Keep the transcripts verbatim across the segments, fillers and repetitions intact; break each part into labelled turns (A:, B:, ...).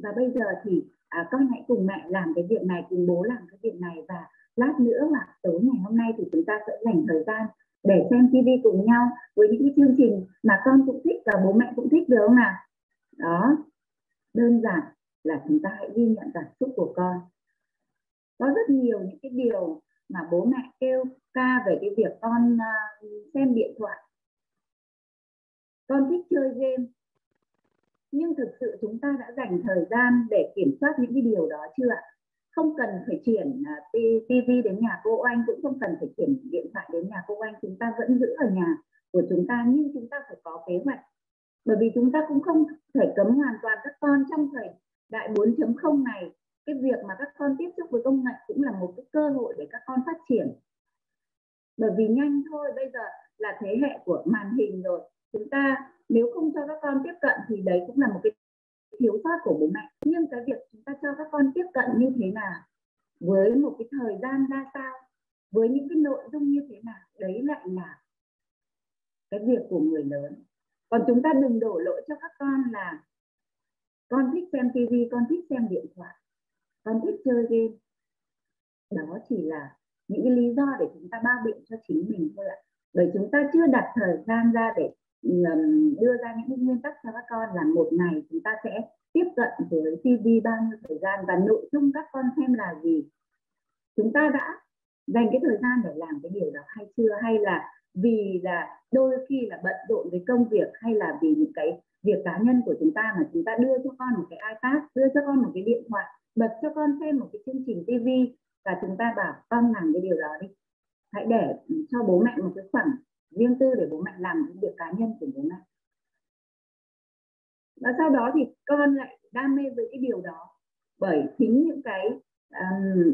A: và bây giờ thì à, con hãy cùng mẹ làm cái việc này, cùng bố làm cái việc này, và lát nữa hoặc tối ngày hôm nay thì chúng ta sẽ dành thời gian để xem tivi cùng nhau với những cái chương trình mà con cũng thích và bố mẹ cũng thích, được không nào? Đó, đơn giản là chúng ta hãy ghi nhận cảm xúc của con. Có rất nhiều những cái điều mà bố mẹ kêu ca về cái việc con uh, xem điện thoại, con thích chơi game, nhưng thực sự chúng ta đã dành thời gian để kiểm soát những cái điều đó chưa ạ? Không cần phải chuyển uh, tivi đến nhà cô Oanh, cũng không cần phải chuyển điện thoại đến nhà cô Oanh, chúng ta vẫn giữ ở nhà của chúng ta, nhưng chúng ta phải có kế hoạch. Bởi vì chúng ta cũng không thể cấm hoàn toàn các con trong thời đại bốn chấm không này. Cái việc mà các con tiếp xúc với công nghệ cũng là một cái cơ hội để các con phát triển. Bởi vì nhanh thôi, bây giờ là thế hệ của màn hình rồi. Chúng ta nếu không cho các con tiếp cận thì đấy cũng là một cái thiếu sót của bố mẹ. Nhưng cái việc chúng ta cho các con tiếp cận như thế nào, với một cái thời gian ra sao, với những cái nội dung như thế nào, đấy lại là cái việc của người lớn. Còn chúng ta đừng đổ lỗi cho các con là con thích xem tivi, con thích xem điện thoại, con thích chơi game. Đó chỉ là những cái lý do để chúng ta bao biện cho chính mình thôi ạ. Bởi chúng ta chưa đặt thời gian ra để đưa ra những nguyên tắc cho các con là một ngày chúng ta sẽ tiếp cận với tivi bao nhiêu thời gian và nội dung các con xem là gì. Chúng ta đã dành cái thời gian để làm cái điều đó hay chưa? Hay là vì là đôi khi là bận rộn với công việc, hay là vì những cái việc cá nhân của chúng ta mà chúng ta đưa cho con một cái iPad, đưa cho con một cái điện thoại, bật cho con xem một cái chương trình tivi và chúng ta bảo con làm cái điều đó đi. Hãy để cho bố mẹ một cái khoảng riêng tư để bố mẹ làm những việc cá nhân của bố mẹ. Và sau đó thì con lại đam mê với cái điều đó, bởi chính những cái um,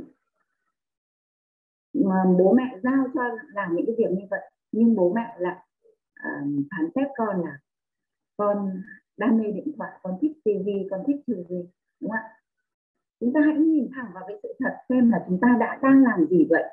A: mà bố mẹ giao cho làm những cái việc như vậy, nhưng bố mẹ lại uh, phán xét con là con đam mê điện thoại, con thích tivi, con thích chơi game, đúng không ạ? Chúng ta hãy nhìn thẳng vào cái sự thật xem là chúng ta đã đang làm gì vậy.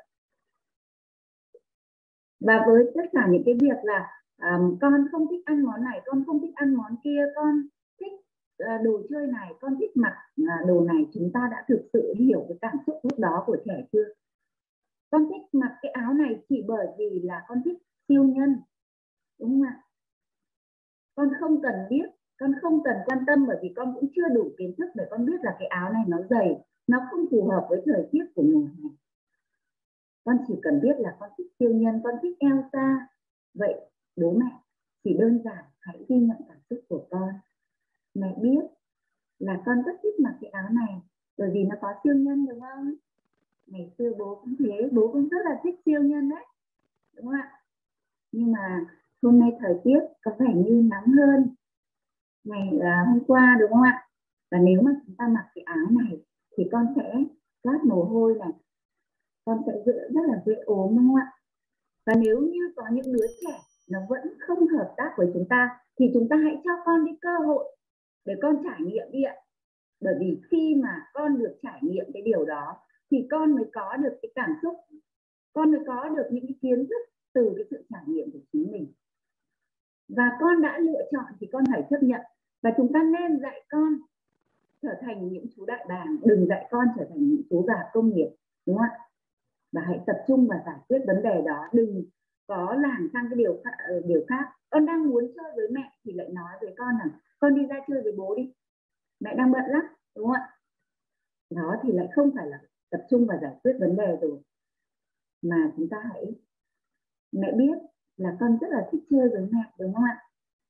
A: Và với tất cả những cái việc là um, con không thích ăn món này, con không thích ăn món kia, con thích uh, đồ chơi này, con thích mặc uh, đồ này, chúng ta đã thực sự hiểu cái cảm xúc lúc đó của trẻ chưa? Con thích mặc cái áo này chỉ bởi vì là con thích siêu nhân, đúng không ạ? Con không cần biết, con không cần quan tâm, bởi vì con cũng chưa đủ kiến thức để con biết là cái áo này nó dày, nó không phù hợp với thời tiết của mùa hè. Con chỉ cần biết là con thích siêu nhân, con thích Elsa. Vậy bố mẹ chỉ đơn giản hãy ghi nhận cảm xúc của con. Mẹ biết là con rất thích mặc cái áo này bởi vì nó có siêu nhân, đúng không? Ngày xưa bố cũng thế, bố cũng rất là thích siêu nhân đấy, đúng không ạ? Nhưng mà hôm nay thời tiết có vẻ như nắng hơn ngày à, hôm qua, đúng không ạ? Và nếu mà chúng ta mặc cái áo này thì con sẽ toát mồ hôi này, con sẽ rất là dễ ốm, đúng không ạ? Và nếu như có những đứa trẻ nó vẫn không hợp tác với chúng ta thì chúng ta hãy cho con đi cơ hội để con trải nghiệm đi ạ. Bởi vì khi mà con được trải nghiệm cái điều đó thì con mới có được cái cảm xúc, con mới có được những cái kiến thức từ cái sự trải nghiệm của chính mình. Và con đã lựa chọn thì con phải chấp nhận. Và chúng ta nên dạy con trở thành những chú đại bàng, đừng dạy con trở thành những chú gà công nghiệp, đúng không ạ? Và hãy tập trung vào giải quyết vấn đề đó, đừng có làm sang cái điều, điều khác. Con đang muốn chơi với mẹ thì lại nói với con rằng con đi ra chơi với bố đi, mẹ đang bận lắm, đúng không ạ? Đó thì lại không phải là tập trung vào giải quyết vấn đề rồi, mà chúng ta hãy, mẹ biết là con rất là thích chơi với mẹ, đúng không ạ?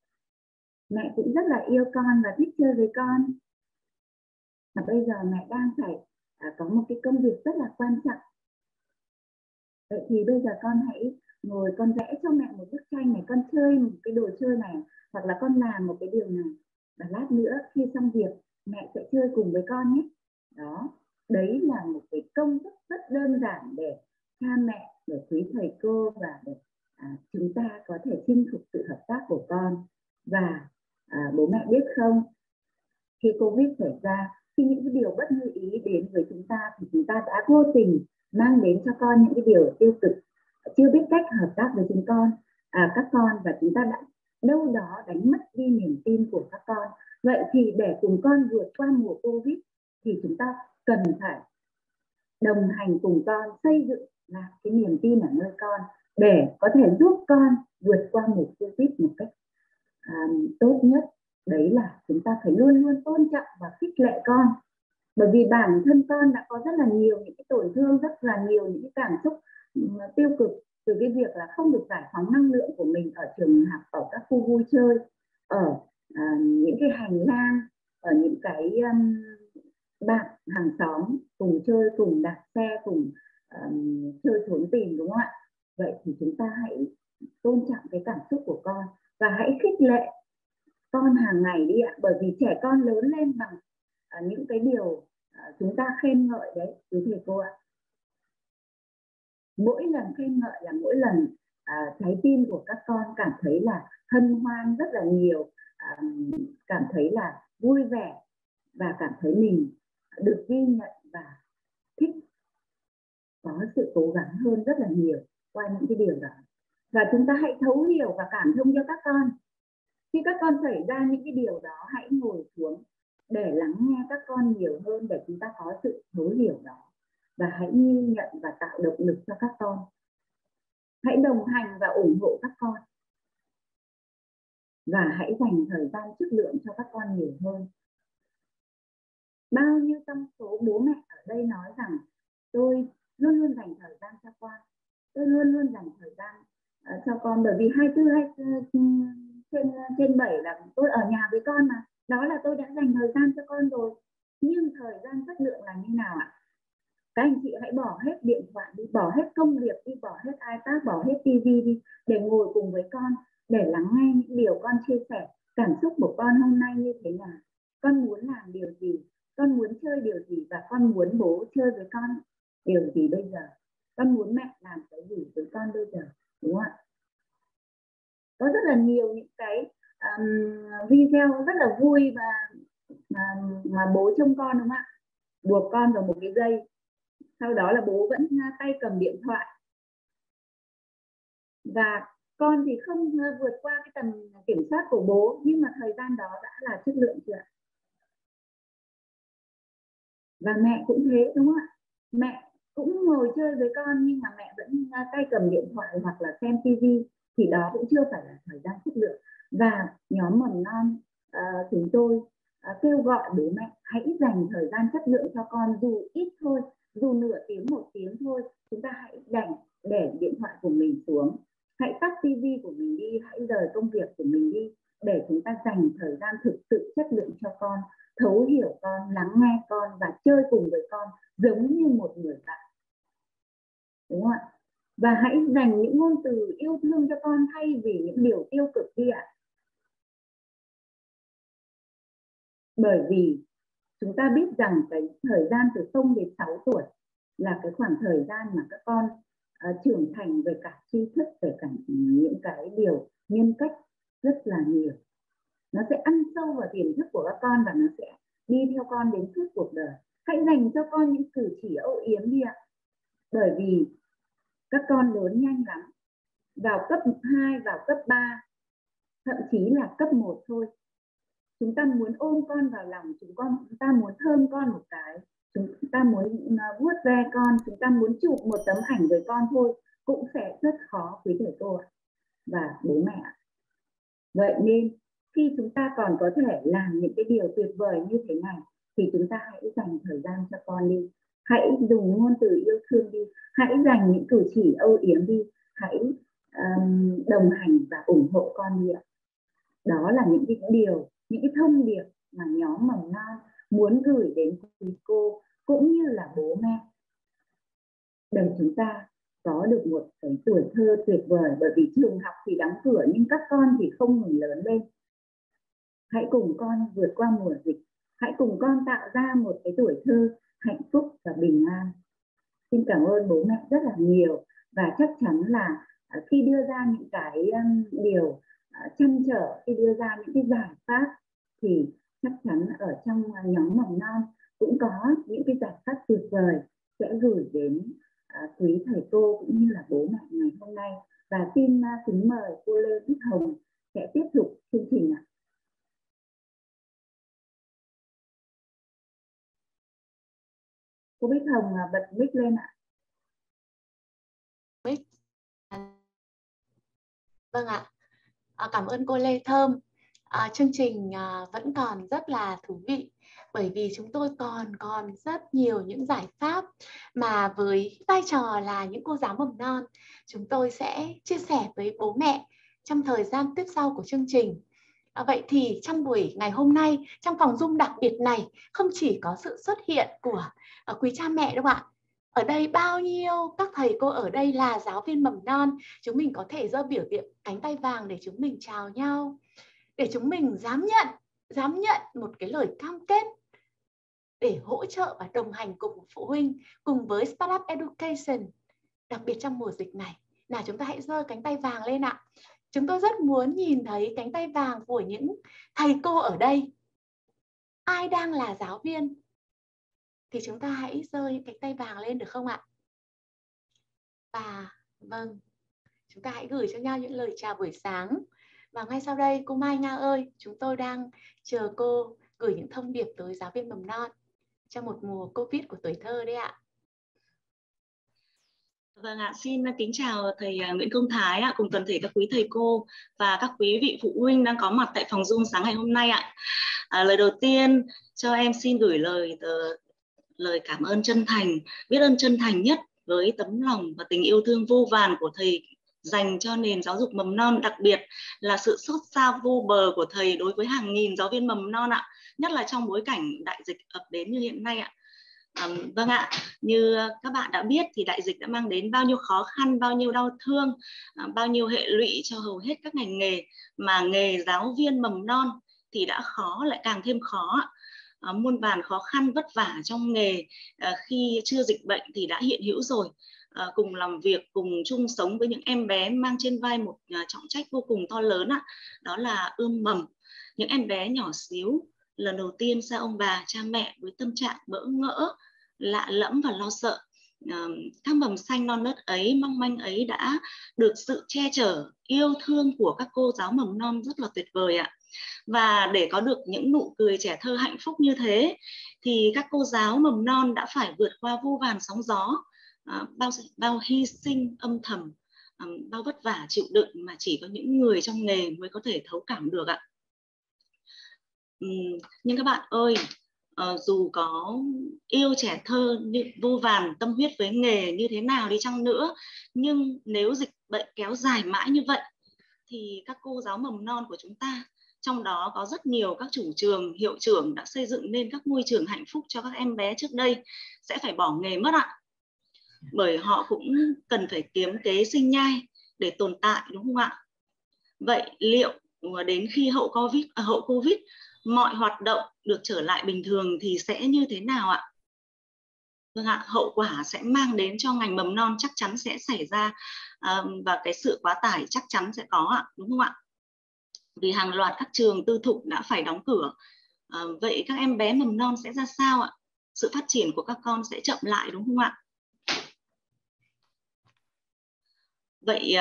A: Mẹ cũng rất là yêu con và thích chơi với con. Mà bây giờ mẹ đang phải à, có một cái công việc rất là quan trọng. Vậy thì bây giờ con hãy ngồi con vẽ cho mẹ một bức tranh này, con chơi một cái đồ chơi này, hoặc là con làm một cái điều này. Và lát nữa khi xong việc mẹ sẽ chơi cùng với con nhé. Đó, đấy là một cái công thức rất đơn giản để cha mẹ, để quý thầy cô và để à, chúng ta có thể chinh phục sự hợp tác của con. Và à, bố mẹ biết không, khi Covid xảy ra, khi những cái điều bất như ý đến với chúng ta thì chúng ta đã vô tình mang đến cho con những cái điều tiêu cực, chưa biết cách hợp tác với chúng con, à, các con, và chúng ta đã đâu đó đánh mất đi niềm tin của các con. Vậy thì để cùng con vượt qua mùa Covid thì chúng ta cần phải đồng hành cùng con, xây dựng lại cái niềm tin ở nơi con để có thể giúp con vượt qua mùa Covid một cách à, tốt nhất. Đấy là chúng ta phải luôn luôn tôn trọng và khích lệ con, bởi vì bản thân con đã có rất là nhiều những cái tổn thương, rất là nhiều những cái cảm xúc tiêu cực từ cái việc là không được giải phóng năng lượng của mình ở trường học, ở các khu vui chơi, ở à, những cái hành lang, ở những cái um, bạn hàng xóm cùng chơi, cùng đạp xe, cùng um, chơi trốn tìm, đúng không ạ? Vậy thì chúng ta hãy tôn trọng cái cảm xúc của con và hãy khích lệ con hàng ngày đi ạ, bởi vì trẻ con lớn lên bằng uh, những cái điều uh, chúng ta khen ngợi đấy quý thầy cô ạ. Mỗi lần khen ngợi là mỗi lần uh, trái tim của các con cảm thấy là hân hoan rất là nhiều, uh, cảm thấy là vui vẻ và cảm thấy mình được ghi nhận và thích, có sự cố gắng hơn rất là nhiều qua những cái điều đó. Và chúng ta hãy thấu hiểu và cảm thông cho các con. Khi các con xảy ra những cái điều đó, hãy ngồi xuống để lắng nghe các con nhiều hơn, để chúng ta có sự thấu hiểu đó. Và hãy ghi nhận và tạo động lực cho các con. Hãy đồng hành và ủng hộ các con. Và hãy dành thời gian chất lượng cho các con nhiều hơn. Bao nhiêu trong số bố mẹ ở đây nói rằng tôi luôn luôn dành thời gian cho con, tôi luôn luôn dành thời gian uh, cho con, bởi vì hai mươi tư hay uh, trên trên bảy là tôi ở nhà với con mà, đó là tôi đã dành thời gian cho con rồi. Nhưng thời gian chất lượng là như nào ạ? Các anh chị hãy bỏ hết điện thoại đi, bỏ hết công việc đi, bỏ hết iPad, bỏ hết tivi đi, để ngồi cùng với con, để lắng nghe những điều con chia sẻ. Cảm xúc của con hôm nay như thế nào, con muốn làm điều gì, con muốn chơi điều gì, và con muốn bố chơi với con điều gì bây giờ, con muốn mẹ làm cái gì với con bây giờ, đúng không ạ? Có rất là nhiều những cái um, video rất là vui và mà, mà bố trông con, đúng không ạ? Buộc con vào một cái dây, sau đó là bố vẫn tay cầm điện thoại, và con thì không vượt qua cái tầm kiểm soát của bố, nhưng mà thời gian đó đã là chất lượng chưa ạ? Và mẹ cũng thế, đúng không ạ? Mẹ cũng ngồi chơi với con nhưng mà mẹ vẫn tay cầm điện thoại hoặc là xem tivi, thì đó cũng chưa phải là thời gian chất lượng. Và nhóm mầm non uh, chúng tôi uh, kêu gọi bố mẹ hãy dành thời gian chất lượng cho con, dù ít thôi, dù nửa tiếng, một tiếng thôi. Chúng ta hãy dành để điện thoại của mình xuống, hãy tắt tivi của mình đi, hãy rời công việc của mình đi, để chúng ta dành thời gian thực sự chất lượng cho con, thấu hiểu con, lắng nghe con và chơi cùng với con giống như một người bạn, đúng không ạ? Và hãy dành những ngôn từ yêu thương cho con thay vì những điều tiêu cực đi ạ. Bởi vì chúng ta biết rằng cái thời gian từ không đến sáu tuổi là cái khoảng thời gian mà các con uh, trưởng thành về cả tri thức, về cả những cái điều nhân cách rất là nhiều. Nó sẽ ăn sâu vào tiềm thức của các con và nó sẽ đi theo con đến suốt cuộc đời. Hãy dành cho con những cử chỉ âu yếm đi ạ. Bởi vì các con lớn nhanh lắm. Vào cấp hai, vào cấp ba, thậm chí là cấp một thôi, chúng ta muốn ôm con vào lòng, chúng con chúng ta muốn thơm con một cái, chúng ta muốn vuốt ve con, chúng ta muốn chụp một tấm ảnh với con thôi, cũng sẽ rất khó quý thầy cô và bố mẹ. Vậy nên khi chúng ta còn có thể làm những cái điều tuyệt vời như thế này, thì chúng ta hãy dành thời gian cho con đi, hãy dùng ngôn từ yêu thương đi, hãy dành những cử chỉ âu yếm đi, hãy um, đồng hành và ủng hộ con đi ạ. Đó là những cái điều, những cái thông điệp mà nhóm mầm non muốn gửi đến quý cô cũng như là bố mẹ, để chúng ta có được một cái tuổi thơ tuyệt vời. Bởi vì trường học thì đóng cửa nhưng các con thì không ngừng lớn lên. Hãy cùng con vượt qua mùa dịch, hãy cùng con tạo ra một cái tuổi thơ hạnh phúc và bình an. Xin cảm ơn bố mẹ rất là nhiều, và chắc chắn là khi đưa ra những cái điều trăn trở, khi đưa ra những cái giải pháp, thì chắc chắn ở trong nhóm mầm non cũng có những cái giải pháp tuyệt vời sẽ gửi đến quý thầy cô cũng như là bố mẹ ngày hôm nay. Và xin kính mời cô Lê Bích Hồng sẽ tiếp tục Cô Bích Hồng bật mic lên ạ.
B: Vâng ạ. À, cảm ơn cô Lê Thơm. À, chương trình à, vẫn còn rất là thú vị bởi vì chúng tôi còn còn rất nhiều những giải pháp mà với vai trò là những cô giáo mầm non chúng tôi sẽ chia sẻ với bố mẹ trong thời gian tiếp sau của chương trình. À, vậy thì trong buổi ngày hôm nay, trong phòng Zoom đặc biệt này, không chỉ có sự xuất hiện của uh, quý cha mẹ đâu ạ. Ở đây bao nhiêu các thầy cô ở đây là giáo viên mầm non, chúng mình có thể giơ biểu hiện cánh tay vàng để chúng mình chào nhau, để chúng mình dám nhận, dám nhận một cái lời cam kết để hỗ trợ và đồng hành cùng phụ huynh, cùng với Startup Education, đặc biệt trong mùa dịch này. Nào chúng ta hãy giơ cánh tay vàng lên ạ. Chúng tôi rất muốn nhìn thấy cánh tay vàng của những thầy cô ở đây. Ai đang là giáo viên thì chúng ta hãy giơ những cánh tay vàng lên được không ạ? Và vâng, chúng ta hãy gửi cho nhau những lời chào buổi sáng. Và ngay sau đây, cô Mai Nga ơi, chúng tôi đang chờ cô gửi những thông điệp tới giáo viên mầm non trong một mùa Covid của tuổi thơ đấy ạ.
C: Vâng ạ, xin kính chào thầy Nguyễn Công Thái ạ, cùng toàn thể các quý thầy cô và các quý vị phụ huynh đang có mặt tại phòng Zoom sáng ngày hôm nay ạ. À, lời đầu tiên cho em xin gửi lời uh, lời cảm ơn chân thành, biết ơn chân thành nhất với tấm lòng và tình yêu thương vô vàn của thầy dành cho nền giáo dục mầm non, đặc biệt là sự xót xa vô bờ của thầy đối với hàng nghìn giáo viên mầm non ạ, nhất là trong bối cảnh đại dịch ập đến như hiện nay ạ. À, vâng ạ, như các bạn đã biết thì đại dịch đã mang đến bao nhiêu khó khăn, bao nhiêu đau thương, à, bao nhiêu hệ lụy cho hầu hết các ngành nghề, mà nghề giáo viên mầm non thì đã khó lại càng thêm khó. À, muôn vàn khó khăn vất vả trong nghề à, khi chưa dịch bệnh thì đã hiện hữu rồi. À, cùng làm việc, cùng chung sống với những em bé mang trên vai một à, trọng trách vô cùng to lớn ạ, đó là ươm mầm những em bé nhỏ xíu lần đầu tiên xa ông bà cha mẹ với tâm trạng bỡ ngỡ, lạ lẫm và lo sợ. À, các mầm xanh non nớt ấy, mong manh ấy đã được sự che chở yêu thương của các cô giáo mầm non rất là tuyệt vời ạ. Và để có được những nụ cười trẻ thơ hạnh phúc như thế thì các cô giáo mầm non đã phải vượt qua vô vàn sóng gió, à, bao bao hy sinh âm thầm, à, bao vất vả chịu đựng mà chỉ có những người trong nghề mới có thể thấu cảm được ạ. Uhm, nhưng các bạn ơi, uh, dù có yêu trẻ thơ như vô vàn tâm huyết với nghề như thế nào đi chăng nữa, nhưng nếu dịch bệnh kéo dài mãi như vậy thì các cô giáo mầm non của chúng ta, trong đó có rất nhiều các chủ trường, hiệu trưởng đã xây dựng nên các môi trường hạnh phúc cho các em bé trước đây, sẽ phải bỏ nghề mất ạ. Bởi họ cũng cần phải kiếm kế sinh nhai để tồn tại, đúng không ạ? Vậy liệu đến khi hậu Covid, à, hậu Covid mọi hoạt động được trở lại bình thường thì sẽ như thế nào ạ? Vâng ạ, hậu quả sẽ mang đến cho ngành mầm non chắc chắn sẽ xảy ra, à, và cái sự quá tải chắc chắn sẽ có ạ, đúng không ạ? Vì hàng loạt các trường tư thục đã phải đóng cửa. À, vậy các em bé mầm non sẽ ra sao ạ? Sự phát triển của các con sẽ chậm lại, đúng không ạ? Vậy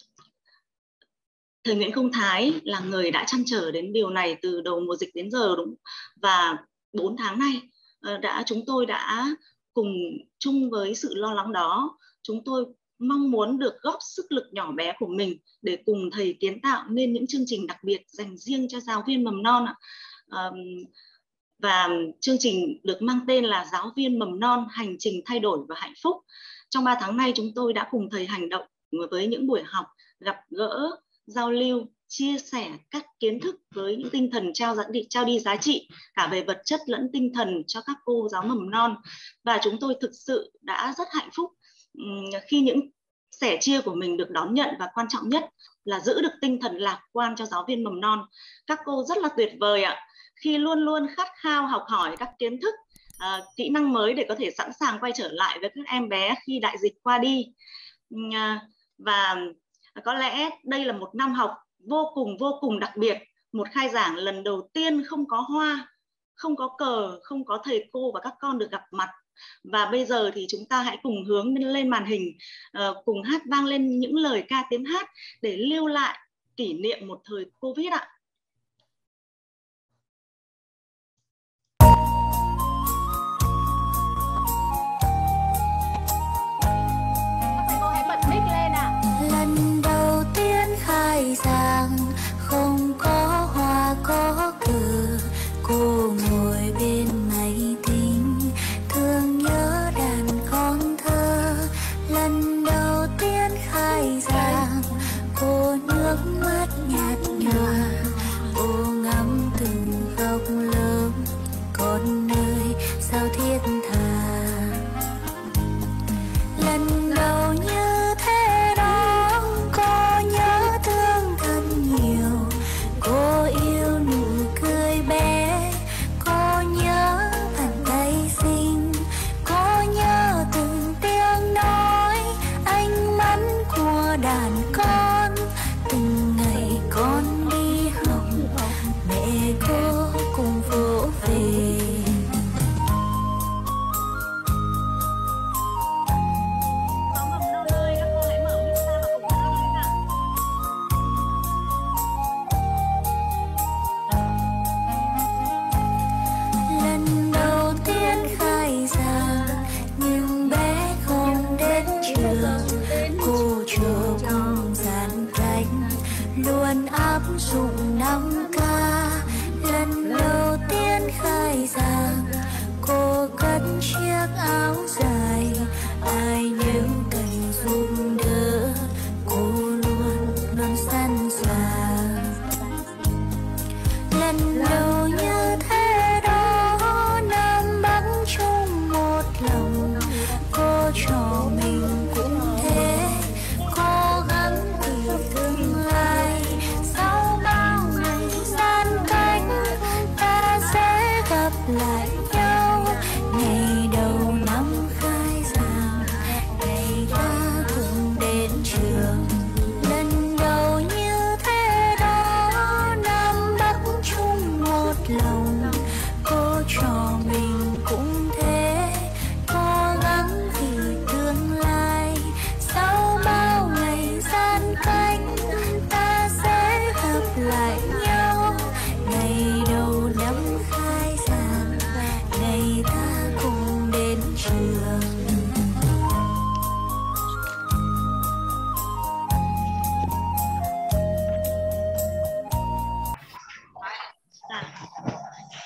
C: thầy Nguyễn Công Thái là người đã trăn trở đến điều này từ đầu mùa dịch đến giờ, đúng, và bốn tháng nay đã chúng tôi đã cùng chung với sự lo lắng đó, chúng tôi mong muốn được góp sức lực nhỏ bé của mình để cùng thầy kiến tạo nên những chương trình đặc biệt dành riêng cho giáo viên mầm non ạ. À, và chương trình được mang tên là Giáo viên mầm non hành trình thay đổi và hạnh phúc. Trong ba tháng nay chúng tôi đã cùng thầy hành động với những buổi học, gặp gỡ, giao lưu, chia sẻ các kiến thức với những tinh thần trao đi, trao đi giá trị cả về vật chất lẫn tinh thần cho các cô giáo mầm non. Và chúng tôi thực sự đã rất hạnh phúc khi những sẻ chia của mình được đón nhận, và quan trọng nhất là giữ được tinh thần lạc quan cho giáo viên mầm non. Các cô rất là tuyệt vời ạ, khi luôn luôn khát khao học hỏi các kiến thức, uh, kỹ năng mới để có thể sẵn sàng quay trở lại với các em bé khi đại dịch qua đi. Uh, và có lẽ đây là một năm học vô cùng vô cùng đặc biệt, một khai giảng lần đầu tiên không có hoa, không có cờ, không có thầy cô và các con được gặp mặt. Và bây giờ thì chúng ta hãy cùng hướng lên màn hình, uh, cùng hát vang lên những lời ca tiếng hát để lưu lại kỷ niệm một thời Covid ạ.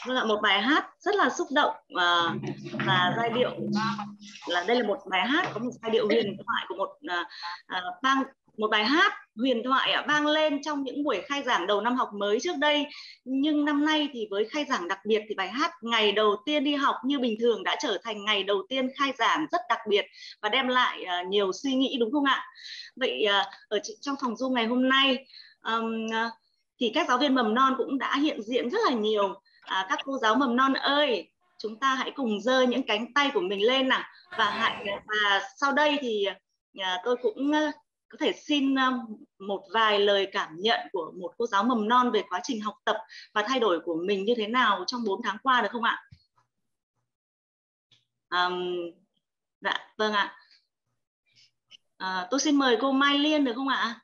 C: Vâng ạ, một bài hát rất là xúc động uh, và giai điệu là đây là một bài hát có một giai điệu huyền thoại của một uh, uh, bang một bài hát huyền thoại uh, vang lên trong những buổi khai giảng đầu năm học mới trước đây, nhưng năm nay thì với khai giảng đặc biệt thì bài hát ngày đầu tiên đi học như bình thường đã trở thành ngày đầu tiên khai giảng rất đặc biệt và đem lại uh, nhiều suy nghĩ, đúng không ạ? Vậy uh, ở trong phòng Zoom ngày hôm nay um, uh, thì các giáo viên mầm non cũng đã hiện diện rất là nhiều. À, các cô giáo mầm non ơi, chúng ta hãy cùng giơ những cánh tay của mình lên nào, và hãy và sau đây thì à, tôi cũng uh, có thể xin uh, một vài lời cảm nhận của một cô giáo mầm non về quá trình học tập và thay đổi của mình như thế nào trong bốn tháng qua, được không ạ? Um, dạ vâng ạ. À, tôi xin mời cô Mai Liên được không ạ?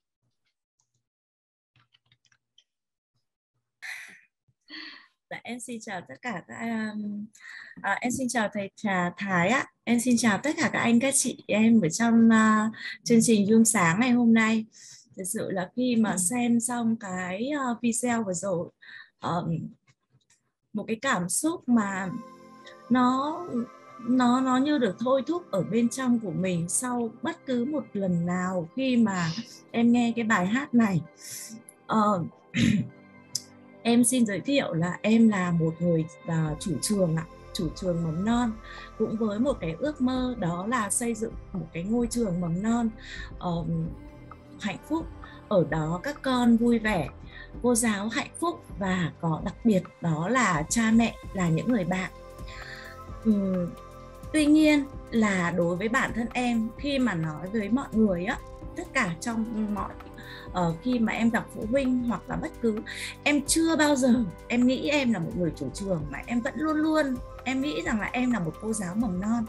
D: Dạ, em xin chào tất cả các um, à, em xin chào thầy Trà Thái ạ. Em xin chào tất cả các anh các chị em ở trong uh, chương trình Zoom sáng ngày hôm nay. Thực sự là khi mà xem xong cái uh, video vừa rồi, um, một cái cảm xúc mà nó nó nó như được thôi thúc ở bên trong của mình sau bất cứ một lần nào khi mà em nghe cái bài hát này. Uh, Em xin giới thiệu là em là một người uh, chủ trường ạ, chủ trường mầm non, cũng với một cái ước mơ đó là xây dựng một cái ngôi trường mầm non uh, hạnh phúc, ở đó các con vui vẻ, cô giáo hạnh phúc và có đặc biệt đó là cha mẹ là những người bạn. Um, tuy nhiên là đối với bản thân em, khi mà nói với mọi người á, tất cả trong mọi Uh, khi mà em gặp phụ huynh hoặc là bất cứ, em chưa bao giờ em nghĩ em là một người chủ trường, mà em vẫn luôn luôn em nghĩ rằng là em là một cô giáo mầm non.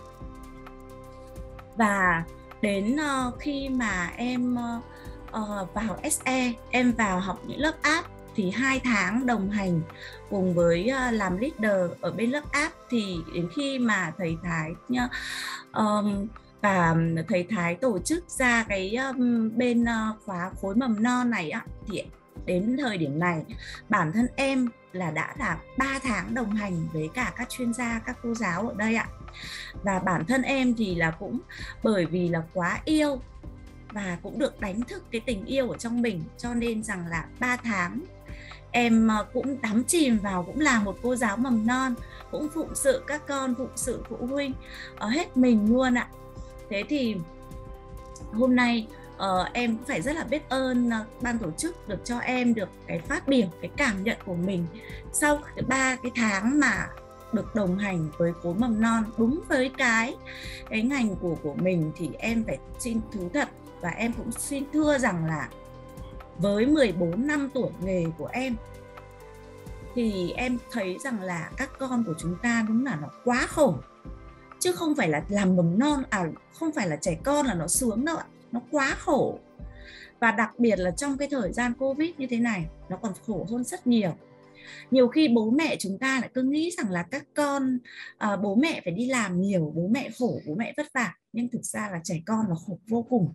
D: Và đến uh, khi mà em uh, uh, vào ét e, em vào học những lớp áp, thì hai tháng đồng hành cùng với uh, làm leader ở bên lớp áp, thì đến khi mà thầy Thái nhá, um, và thầy Thái tổ chức ra cái um, bên uh, khóa khối mầm non này á, thì đến thời điểm này bản thân em là đã là ba tháng đồng hành với cả các chuyên gia, các cô giáo ở đây ạ. Và bản thân em thì là cũng bởi vì là quá yêu và cũng được đánh thức cái tình yêu ở trong mình, cho nên rằng là ba tháng em cũng đắm chìm vào, cũng là một cô giáo mầm non, cũng phụng sự các con, phụng sự phụ huynh ở hết mình luôn ạ. Thế thì hôm nay uh, em cũng phải rất là biết ơn uh, ban tổ chức được cho em được cái phát biểu, cái cảm nhận của mình sau cái ba cái tháng mà được đồng hành với khối mầm non đúng với cái cái ngành của của mình. Thì em phải xin thú thật, và em cũng xin thưa rằng là với mười bốn năm tuổi nghề của em thì em thấy rằng là các con của chúng ta đúng là nó quá khổ, chứ không phải là làm mầm non, à không phải là trẻ con là nó sướng đâu ạ, nó quá khổ. Và đặc biệt là trong cái thời gian Covid như thế này, nó còn khổ hơn rất nhiều. Nhiều khi bố mẹ chúng ta lại cứ nghĩ rằng là các con, à, bố mẹ phải đi làm nhiều, bố mẹ khổ, bố mẹ vất vả, nhưng thực ra là trẻ con là khổ vô cùng.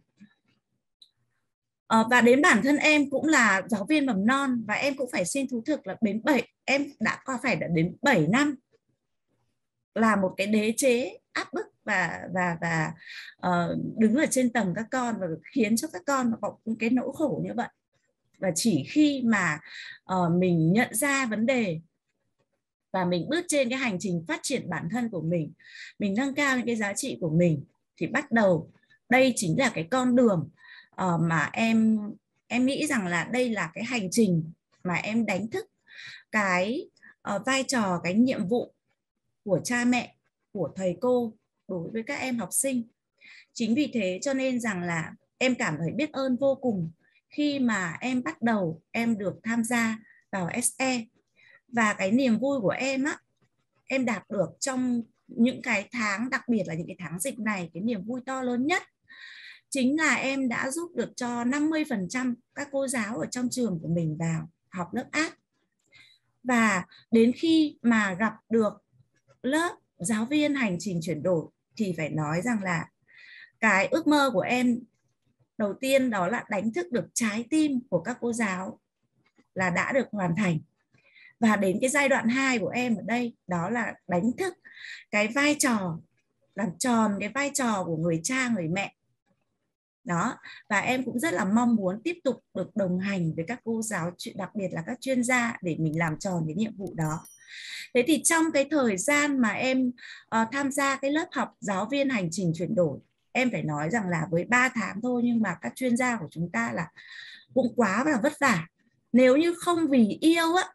D: À, và đến bản thân em cũng là giáo viên mầm non, và em cũng phải xin thú thực là đến bảy em đã có phải đã đến bảy năm là một cái đế chế áp bức và và và uh, đứng ở trên tầng các con và khiến cho các con có cái nỗi khổ như vậy. Và chỉ khi mà uh, mình nhận ra vấn đề và mình bước trên cái hành trình phát triển bản thân của mình, mình nâng cao những cái giá trị của mình, thì bắt đầu đây chính là cái con đường uh, mà em em nghĩ rằng là đây là cái hành trình mà em đánh thức cái uh, vai trò, cái nhiệm vụ của cha mẹ, của thầy cô đối với các em học sinh. Chính vì thế cho nên rằng là em cảm thấy biết ơn vô cùng khi mà em bắt đầu em được tham gia vào ét e. Và cái niềm vui của em á, em đạt được trong những cái tháng, đặc biệt là những cái tháng dịch này, cái niềm vui to lớn nhất chính là em đã giúp được cho năm mươi phần trăm các cô giáo ở trong trường của mình vào học lớp áp. Và đến khi mà gặp được lớp giáo viên hành trình chuyển đổi thì phải nói rằng là cái ước mơ của em đầu tiên đó là đánh thức được trái tim của các cô giáo là đã được hoàn thành. Và đến cái giai đoạn hai của em ở đây đó là đánh thức cái vai trò, làm tròn cái vai trò của người cha, người mẹ. Đó, và em cũng rất là mong muốn tiếp tục được đồng hành với các cô giáo, đặc biệt là các chuyên gia, để mình làm tròn cái nhiệm vụ đó. Thế thì trong cái thời gian mà em uh, tham gia cái lớp học giáo viên hành trình chuyển đổi, em phải nói rằng là với ba tháng thôi nhưng mà các chuyên gia của chúng ta là cũng quá là vất vả. Nếu như không vì yêu á,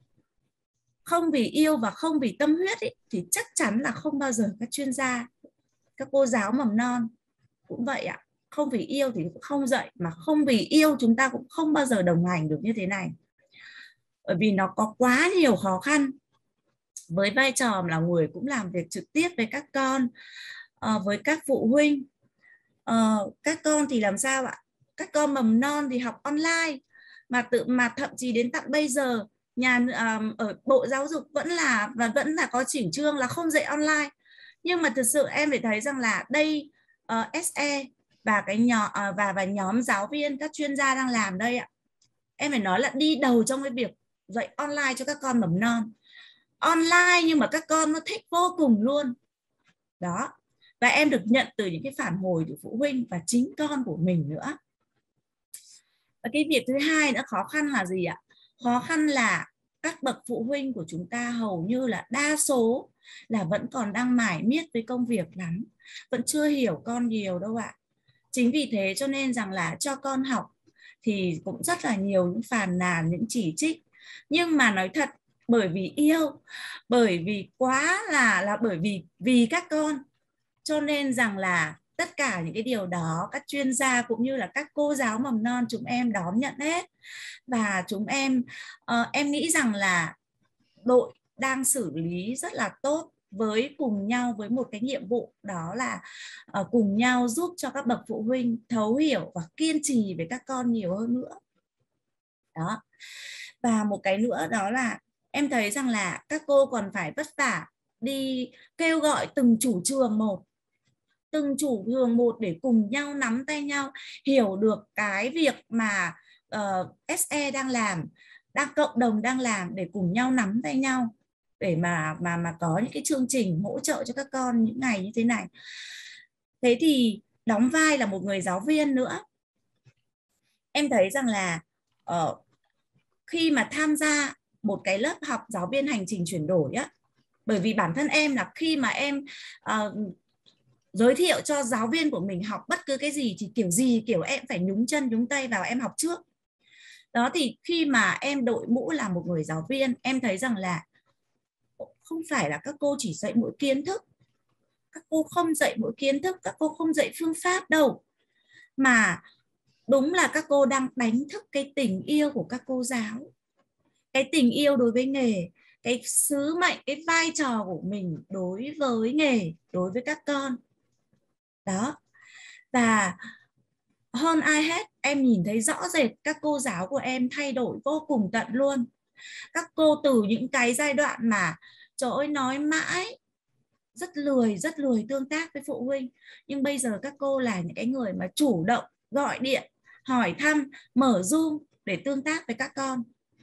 D: không vì yêu và không vì tâm huyết ý, thì chắc chắn là không bao giờ các chuyên gia, các cô giáo mầm non cũng vậy ạ. Không vì yêu thì cũng không dạy, mà không vì yêu chúng ta cũng không bao giờ đồng hành được như thế này. Bởi vì nó có quá nhiều khó khăn. Với vai trò là người cũng làm việc trực tiếp với các con, uh, với các phụ huynh. Uh, các con thì làm sao ạ? Các con mầm non thì học online, mà tự mà thậm chí đến tận bây giờ nhà uh, ở Bộ Giáo dục vẫn là và vẫn là có chỉnh chương là không dạy online. Nhưng mà thực sự em phải thấy rằng là đây uh, ét e và cái nhóm uh, và và nhóm giáo viên, các chuyên gia đang làm đây ạ. Em phải nói là đi đầu trong cái việc dạy online cho các con mầm non. Online nhưng mà các con nó thích vô cùng luôn. Đó. Và em được nhận từ những cái phản hồi từ phụ huynh và chính con của mình nữa. Và cái việc thứ hai nữa khó khăn là gì ạ? Khó khăn là các bậc phụ huynh của chúng ta hầu như là đa số là vẫn còn đang mải miết với công việc lắm, vẫn chưa hiểu con nhiều đâu ạ. Chính vì thế cho nên rằng là cho con học thì cũng rất là nhiều những phàn nàn, những chỉ trích. Nhưng mà nói thật, bởi vì yêu, bởi vì quá là là bởi vì vì các con, cho nên rằng là tất cả những cái điều đó các chuyên gia cũng như là các cô giáo mầm non chúng em đón nhận hết. Và chúng em uh, em nghĩ rằng là đội đang xử lý rất là tốt, với cùng nhau với một cái nhiệm vụ đó là uh, cùng nhau giúp cho các bậc phụ huynh thấu hiểu và kiên trì với các con nhiều hơn nữa. Đó. Và một cái nữa đó là em thấy rằng là các cô còn phải vất vả đi kêu gọi từng chủ trường một, từng chủ trường một để cùng nhau nắm tay nhau, hiểu được cái việc mà uh, ét e đang làm, đang cộng đồng đang làm, để cùng nhau nắm tay nhau để mà mà mà có những cái chương trình hỗ trợ cho các con những ngày như thế này. Thế thì đóng vai là một người giáo viên nữa, em thấy rằng là uh, khi mà tham gia một cái lớp học giáo viên hành trình chuyển đổi á, bởi vì bản thân em là khi mà em uh, giới thiệu cho giáo viên của mình học bất cứ cái gì thì kiểu gì kiểu em phải nhúng chân nhúng tay vào em học trước. Đó, thì khi mà em đội mũ là một người giáo viên, em thấy rằng là không phải là các cô chỉ dạy mỗi kiến thức, các cô không dạy mỗi kiến thức, các cô không dạy phương pháp đâu, mà đúng là các cô đang đánh thức cái tình yêu của các cô giáo, cái tình yêu đối với nghề, cái sứ mệnh, cái vai trò của mình đối với nghề, đối với các con. Đó. Và hơn ai hết, em nhìn thấy rõ rệt các cô giáo của em thay đổi vô cùng tận luôn. Các cô từ những cái giai đoạn mà trời ơi nói mãi, rất lười, rất lười tương tác với phụ huynh, nhưng bây giờ các cô là những cái người mà chủ động gọi điện, hỏi thăm, mở Zoom để tương tác với các con.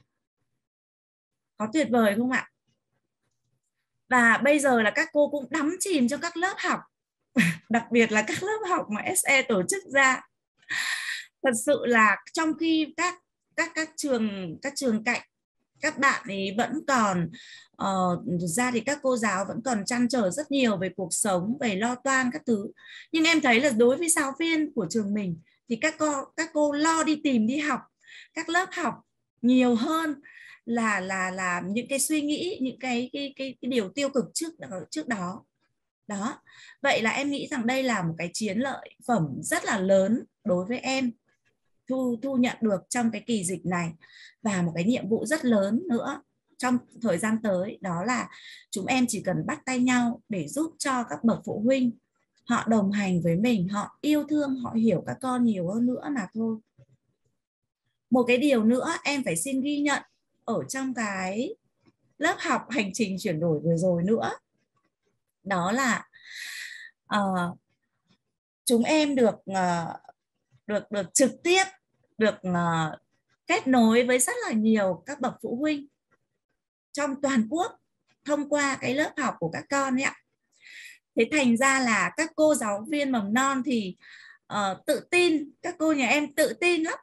D: Có tuyệt vời không ạ? Và bây giờ là các cô cũng đắm chìm trong các lớp học, đặc biệt là các lớp học mà ét e tổ chức ra. Thật sự là trong khi các các các trường các trường cạnh các bạn ấy vẫn còn uh, ra thì các cô giáo vẫn còn trăn trở rất nhiều về cuộc sống, về lo toan các thứ. Nhưng em thấy là đối với giáo viên của trường mình thì các cô các cô lo đi tìm đi học các lớp học nhiều hơn là là là những cái suy nghĩ, những cái cái cái, cái điều tiêu cực trước trước đó. Đó. Vậy là em nghĩ rằng đây là một cái chiến lợi phẩm rất là lớn đối với em thu thu nhận được trong cái kỳ dịch này, và một cái nhiệm vụ rất lớn nữa trong thời gian tới, đó là chúng em chỉ cần bắt tay nhau để giúp cho các bậc phụ huynh họ đồng hành với mình, họ yêu thương, họ hiểu các con nhiều hơn nữa mà thôi. Một cái điều nữa em phải xin ghi nhận ở trong cái lớp học hành trình chuyển đổi vừa rồi nữa, đó là uh, chúng em được uh, được được trực tiếp được uh, kết nối với rất là nhiều các bậc phụ huynh. trong toàn quốc thông qua cái lớp học của các con ấy ạ. Thế thành ra là các cô giáo viên mầm non thì uh, tự tin, các cô nhà em tự tin lắm.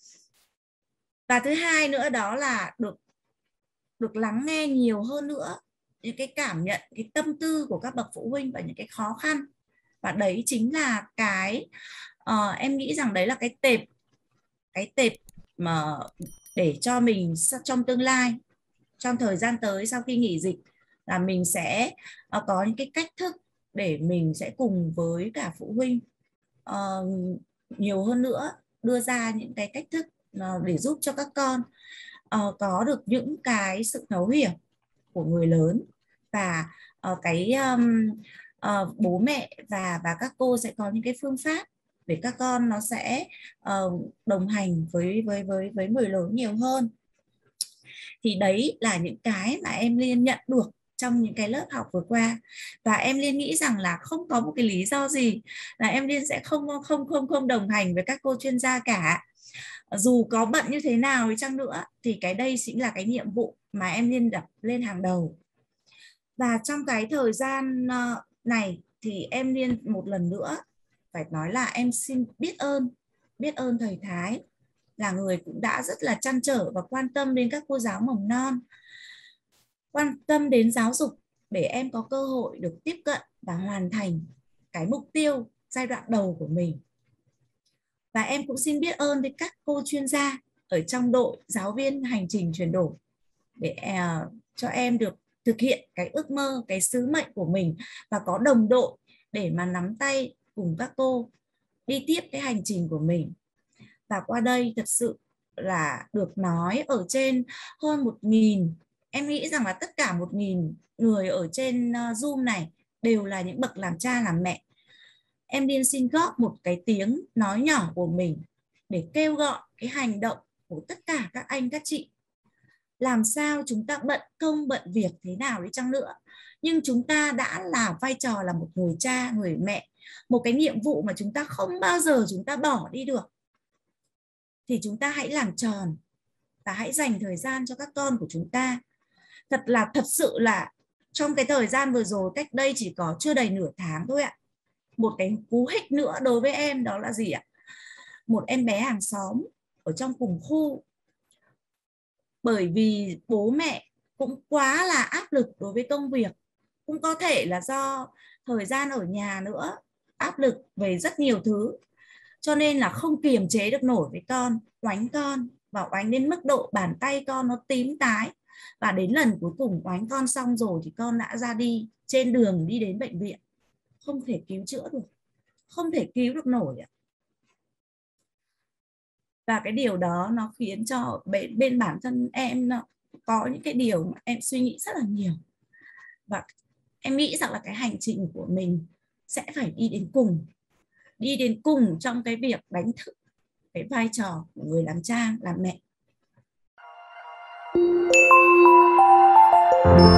D: Và thứ hai nữa đó là được được lắng nghe nhiều hơn nữa những cái cảm nhận, cái tâm tư của các bậc phụ huynh và những cái khó khăn. Và đấy chính là cái uh, em nghĩ rằng đấy là cái tệp cái tệp mà để cho mình trong tương lai, trong thời gian tới sau khi nghỉ dịch, là mình sẽ uh, có những cái cách thức để mình sẽ cùng với cả phụ huynh uh, nhiều hơn nữa đưa ra những cái cách thức uh, để giúp cho các con uh, có được những cái sự thấu hiểu của người lớn. Và uh, cái um, uh, bố mẹ và và các cô sẽ có những cái phương pháp để các con nó sẽ uh, đồng hành với với với với người lớn nhiều hơn. Thì đấy là những cái mà em Liên nhận được trong những cái lớp học vừa qua. Và em Liên nghĩ rằng là không có một cái lý do gì là em Liên sẽ không không không không đồng hành với các cô chuyên gia cả. Dù có bận như thế nào đi chăng nữa thì cái đây chính là cái nhiệm vụ mà em Liên đặt lên hàng đầu. Và trong cái thời gian này thì em Liên một lần nữa phải nói là em xin biết ơn, biết ơn thầy Thái là người cũng đã rất là trăn trở và quan tâm đến các cô giáo mầm non, quan tâm đến giáo dục để em có cơ hội được tiếp cận và hoàn thành cái mục tiêu giai đoạn đầu của mình. Và em cũng xin biết ơn với các cô chuyên gia ở trong đội giáo viên hành trình chuyển đổi để uh, cho em được thực hiện cái ước mơ, cái sứ mệnh của mình và có đồng đội để mà nắm tay cùng các cô đi tiếp cái hành trình của mình. Và qua đây thật sự là được nói ở trên hơn một nghìn, em nghĩ rằng là tất cả một nghìn người ở trên Zoom này đều là những bậc làm cha làm mẹ. Em Liên xin góp một cái tiếng nói nhỏ của mình để kêu gọi cái hành động của tất cả các anh các chị. Làm sao chúng ta bận công bận việc thế nào đi chăng nữa, nhưng chúng ta đã là vai trò là một người cha, người mẹ, một cái nhiệm vụ mà chúng ta không bao giờ chúng ta bỏ đi được. Thì chúng ta hãy làm tròn và hãy dành thời gian cho các con của chúng ta. Thật là thật sự là trong cái thời gian vừa rồi, cách đây chỉ có chưa đầy nửa tháng thôi ạ. Một cái cú hích nữa đối với em đó là gì ạ? Một em bé hàng xóm ở trong cùng khu, bởi vì bố mẹ cũng quá là áp lực đối với công việc, cũng có thể là do thời gian ở nhà nữa, áp lực về rất nhiều thứ, cho nên là không kiềm chế được nổi với con, oánh con và oánh đến mức độ bàn tay con nó tím tái. Và đến lần cuối cùng oánh con xong rồi thì con đã ra đi, trên đường đi đến bệnh viện, không thể cứu chữa được, không thể cứu được nổi. Và cái điều đó nó khiến cho bên, bên bản thân em nó có những cái điều mà em suy nghĩ rất là nhiều. Và em nghĩ rằng là cái hành trình của mình sẽ phải đi đến cùng, đi đến cùng trong cái việc đánh thức cái vai trò của người làm cha, làm mẹ.